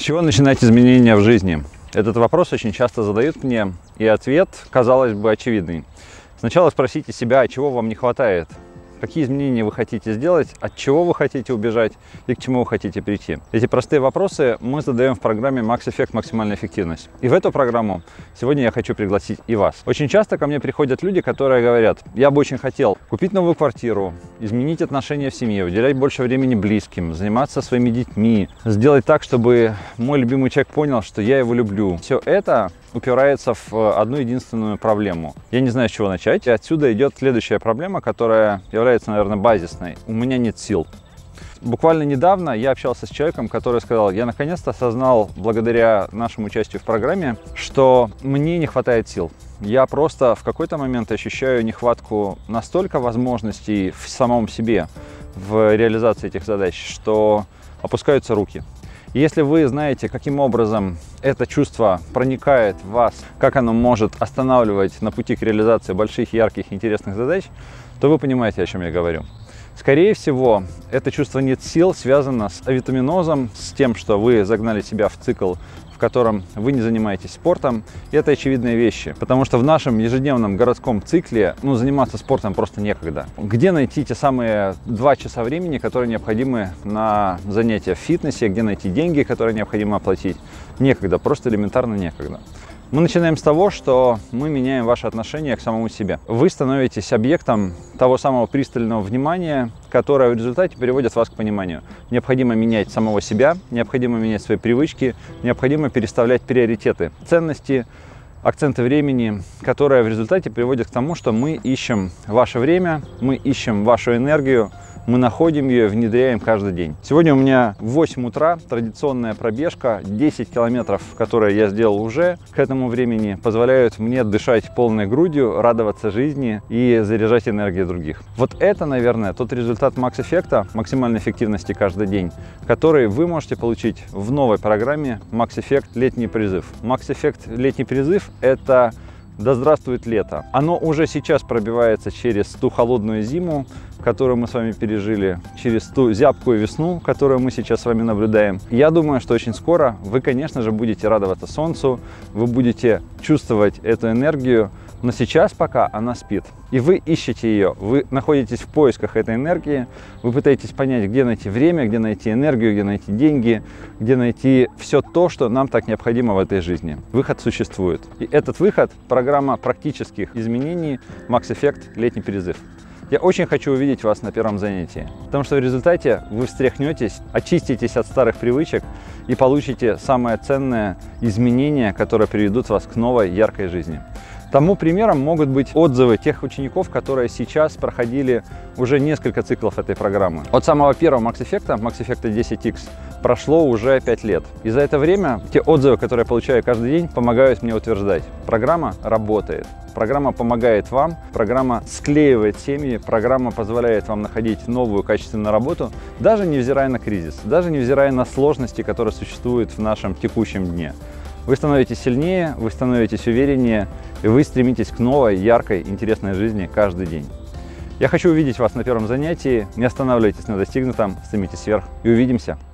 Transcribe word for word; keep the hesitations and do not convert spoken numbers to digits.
чего начинать изменения в жизни? Этот вопрос очень часто задают мне, и ответ, казалось бы, очевидный. Сначала спросите себя, а чего вам не хватает? Какие изменения вы хотите сделать, от чего вы хотите убежать и к чему вы хотите прийти. Эти простые вопросы мы задаем в программе Max Effect Максимальная эффективность. И в эту программу сегодня я хочу пригласить и вас. Очень часто ко мне приходят люди, которые говорят: я бы очень хотел купить новую квартиру, изменить отношения в семье, уделять больше времени близким, заниматься своими детьми, сделать так, чтобы мой любимый человек понял, что я его люблю. Все это упирается в одну единственную проблему. Я не знаю, с чего начать. И отсюда идет следующая проблема, которая является, наверное, базисной. У меня нет сил. Буквально недавно я общался с человеком, который сказал: я наконец-то осознал, благодаря нашему участию в программе, что мне не хватает сил. Я просто в какой-то момент ощущаю нехватку настолько возможностей в самом себе, в реализации этих задач, что опускаются руки. Если вы знаете, каким образом это чувство проникает в вас, как оно может останавливать на пути к реализации больших, ярких, интересных задач, то вы понимаете, о чем я говорю. Скорее всего, это чувство «нет сил» связано с авитаминозом, с тем, что вы загнали себя в цикл, в котором вы не занимаетесь спортом. И это очевидные вещи, потому что в нашем ежедневном городском цикле ну, заниматься спортом просто некогда. Где найти те самые два часа времени, которые необходимы на занятия в фитнесе, где найти деньги, которые необходимо оплатить? Некогда, просто элементарно некогда. Мы начинаем с того, что мы меняем ваше отношение к самому себе. Вы становитесь объектом того самого пристального внимания, которое в результате приводит вас к пониманию. Необходимо менять самого себя, необходимо менять свои привычки, необходимо переставлять приоритеты, ценности, акценты времени, которые в результате приводят к тому, что мы ищем ваше время, мы ищем вашу энергию, мы находим ее, внедряем каждый день. Сегодня у меня в восемь утра традиционная пробежка, десять километров, которые я сделал уже к этому времени, позволяют мне дышать полной грудью, радоваться жизни и заряжать энергию других. Вот это, наверное, тот результат Макс-эффекта, максимальной эффективности каждый день, который вы можете получить в новой программе Макс-эффект Летний призыв. Макс-эффект Летний призыв – это да здравствует лето. Оно уже сейчас пробивается через ту холодную зиму, которую мы с вами пережили, через ту зябкую весну, которую мы сейчас с вами наблюдаем. Я думаю, что очень скоро вы, конечно же, будете радоваться солнцу, вы будете чувствовать эту энергию, но сейчас пока она спит. И вы ищете ее, вы находитесь в поисках этой энергии, вы пытаетесь понять, где найти время, где найти энергию, где найти деньги, где найти все то, что нам так необходимо в этой жизни. Выход существует. И этот выход – программа практических изменений Макс-эффект Летний призыв. Я очень хочу увидеть вас на первом занятии, потому что в результате вы встряхнетесь, очиститесь от старых привычек и получите самое ценное изменение, которое приведут вас к новой яркой жизни. Тому примером могут быть отзывы тех учеников, которые сейчас проходили уже несколько циклов этой программы. От самого первого Макс-эффекта, Макс-эффекта десять икс, прошло уже пять лет. И за это время те отзывы, которые я получаю каждый день, помогают мне утверждать: программа работает. Программа помогает вам, программа склеивает семьи, программа позволяет вам находить новую качественную работу, даже невзирая на кризис, даже невзирая на сложности, которые существуют в нашем текущем дне. Вы становитесь сильнее, вы становитесь увереннее, и вы стремитесь к новой, яркой, интересной жизни каждый день. Я хочу увидеть вас на первом занятии. Не останавливайтесь на достигнутом, стремитесь вверх и увидимся!